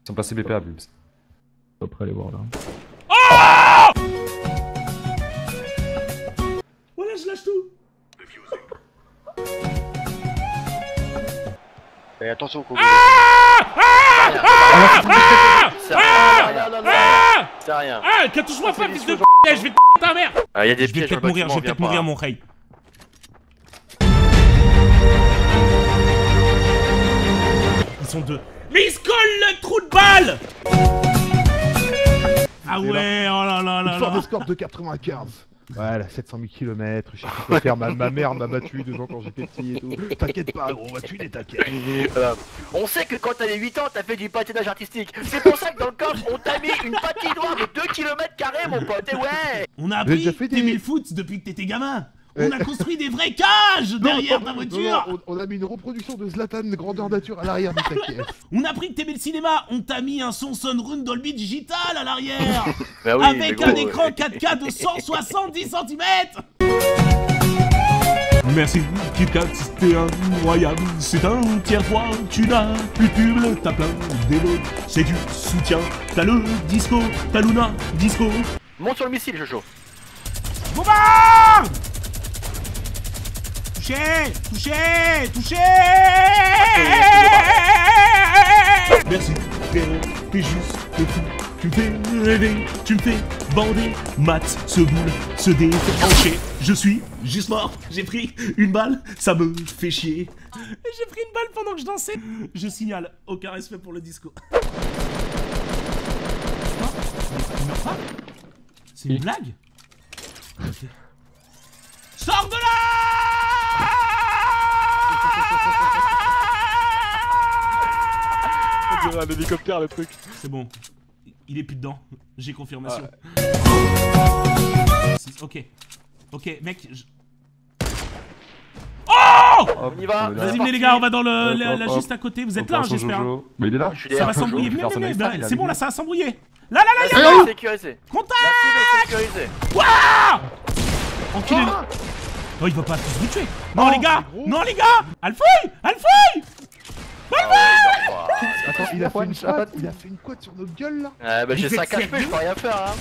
Ils sont passés BPA, Bibs. Après aller voir là. Voilà, je lâche tout. Et attention au coup. C'est rien. Ah, touche-moi pas, fils de p***, je vais te ta mère. Ah, y a des Je vais pièges peut-être dans le mourir, bâtiment, viens par là. mon rey. Ils sont deux. Mais ils se collent le trou de balle. Ah ouais, oh là là là Une forme là. de score de 95. Voilà, 700 000 km, je sais plus quoi faire, ma mère m'a battu 2 ans quand j'étais petit et tout. T'inquiète pas, gros, on va tuer des taquets. On sait que quand t'avais 8 ans, t'as fait du patinage artistique. C'est pour ça que dans le coffre, on t'a mis une patinoire de 2 km², mon pote, et ouais. On a J'ai appris déjà fait d'aimer des- le foot depuis que t'étais gamin. On a construit des vrais cages derrière ta voiture. On a mis une reproduction de Zlatan grandeur nature à l'arrière du taquet. On a appris que t'aimais le cinéma. On t'a mis un son Soundroom Dolby Digital à l'arrière. Bah oui, Avec mais un gros, écran 4K de 170 cm. Merci KitKat, c'était incroyable. C'est un tiers-roi, tu n'as plus de pub, t'as plein d'éloges. C'est du soutien, t'as le disco, t'as Luna, disco. Monte sur le missile, Jojo. Bombarde! Touché! Touché! Touché! Merci, t'es juste le fou. Tu me fais rêver, tu me fais bander. Matt se boule, se déhancher. Je suis juste mort, j'ai pris une balle, ça me fait chier. J'ai pris une balle pendant que je dansais. Je signale, aucun respect pour le disco. Non, il meurt pas? C'est une blague? Ok. Sors de là! On dirait un hélicoptère le truc. C'est bon. Il est plus dedans. J'ai confirmation. Ok. Ok, mec. Oh! On y va. Vas-y, venez les gars, on va dans la juste à côté. Vous êtes là, j'espère. Mais il est là. Je suis Ça va derrière. s'embrouiller. Jojo, Venez, personne venez, n'a c'est extra, bon il a là, ça va s'embrouiller. Là, La y'a cible là! est sécurisée. Contact! La cible est sécurisée. Ouah! Enculé. Oh, il va pas tous vous tuer. Non, les gars! Non, les gars! Alfouille! Alfouille! Attends, il a fait une quad sur notre gueule là. Bah j'ai Vous êtes 5 HP, je sérieux peux rien faire hein.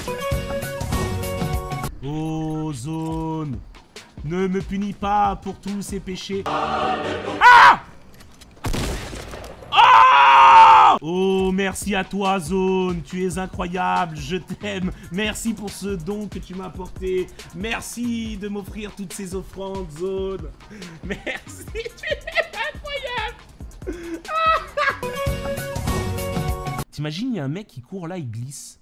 Oh, Zone! Ne me punis pas pour tous ces péchés. Ah! Oh! Oh, merci à toi, Zone. Tu es incroyable. Je t'aime. Merci pour ce don que tu m'as apporté. Merci de m'offrir toutes ces offrandes, Zone. Merci. Tu es incroyable. T'imagines, il y a un mec qui court là, il glisse.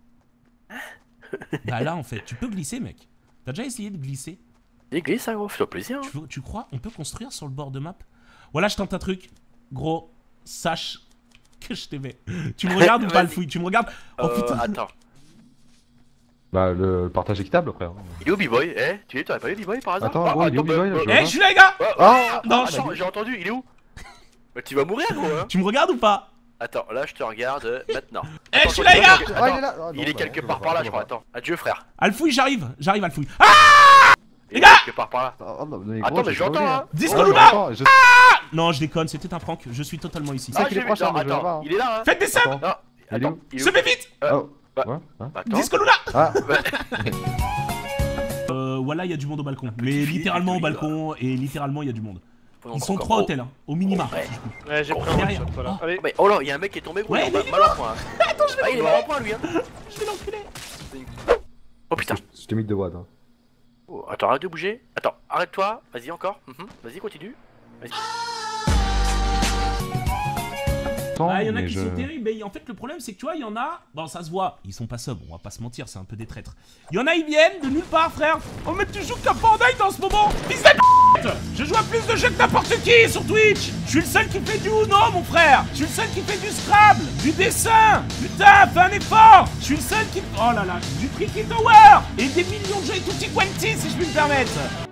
Bah là, en fait, tu peux glisser, mec. T'as déjà essayé de glisser? Il glisse ça gros, fais-toi plaisir hein. Tu crois on peut construire sur le bord de map? Voilà, je tente un truc. Gros, sache que je t'aimais. Tu me regardes ou pas le fouille? Tu me regardes? Oh putain. Attends. Bah, le partage équitable, frère. Il est où B-Boy? Eh, tu t'aurais pas eu B-Boy par hasard? Attends, gros, il est où, B-Boy, là, je Eh, je suis là, les gars! Ah Non, attends, j'ai entendu, il est où? Bah tu vas mourir gros hein. Tu me regardes ou pas? Attends, là je te regarde maintenant. Eh, je suis là, les gars! Attends, Ah, il est là. Ah, non, il est bah, quelque non, part je par là vois je pas, crois, attends. Adieu frère. Alfouille, j'arrive, Alfouille. Ah! Il Les est gars! quelque part par là. Oh, non, mais Attends mais j'entends hein. Disco Oh, Luna! j'entends, je- Non, je déconne, c'était un prank. Je suis totalement ici. Ah qu'il est j'ai vu, proche, non, mais je vais attends, voir. il est là hein. Faites des subs! Attends. Non, Il est où attends, il est où? Semez vite! Oh, Bah, ouais, hein Attends. Disco Luna! Ah, Voilà, il y a du monde au balcon. Mais littéralement au balcon, et littéralement il y a du monde. Ils sont Encore 3 gros. hôtels, hein, au minima. Ouais. Ouais, j'ai pris un Derrière. one shot, voilà. Oh. Allez. Mais oh là, il y a un mec qui est tombé gros, Ouais, il est mais mal en point. Attends, je vais il est mal en point lui hein. Je vais l'enculer. Oh putain. je t'ai mis que 2 watts. Hein. Oh, attends, arrête de bouger. Attends, arrête-toi. Vas-y encore. Vas-y, continue. Vas-y. Ah, il y en a Mais qui je- sont terribles, mais en fait le problème c'est que tu vois, il y en a, bon ça se voit, ils sont pas subs, on va pas se mentir, c'est un peu des traîtres. Il y en a, ils viennent de nulle part, frère. Oh mais tu joues comme Fortnite en ce moment. Fils de p***! Je joue à plus de jeux que n'importe qui sur Twitch. Je suis le seul qui fait du Uno, mon frère. Je suis le seul qui fait du Scrabble, du dessin. Putain, fais un effort. Je suis le seul qui... Oh là là, du Tricky Tower et des millions de jeux et tutti quanti si je puis me permettre.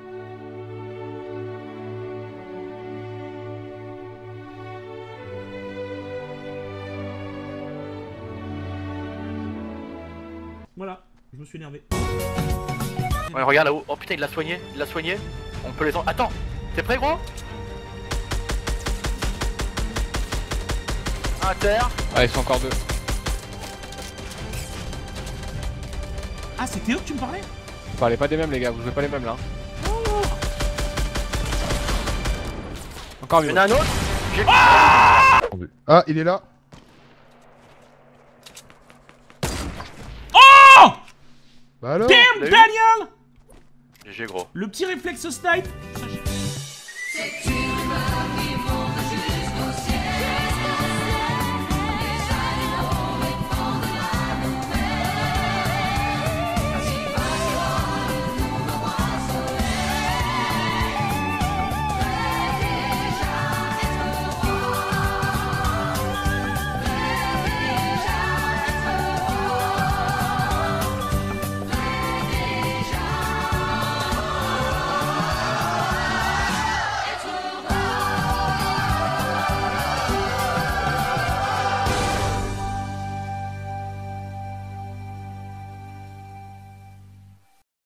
Voilà, je me suis énervé. Ouais, regarde là-haut. Oh putain, il l'a soigné. On peut les en... Attends, t'es prêt gros? à terre. Ah, ils sont encore deux. Ah, c'était eux que tu me parlais? Vous parlez pas des mêmes, les gars, vous jouez pas les mêmes là. Encore Il y mieux. en a un autre. Ah, il est là. Oh! Bah alors. Damn, l'as eu Daniel! GG gros. Le petit réflexe snipe. Ça, j'ai-